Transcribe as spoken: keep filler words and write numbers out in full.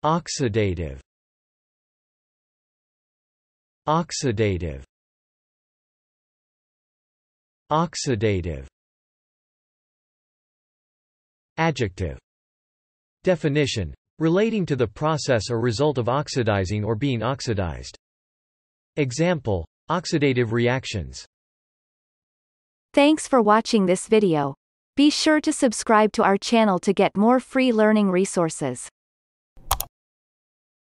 Oxidative. Oxidative. Oxidative. Adjective. Definition: relating to the process or result of oxidizing or being oxidized. Example: oxidative reactions. Thanks for watching this video. Be sure to subscribe to our channel to get more free learning resources.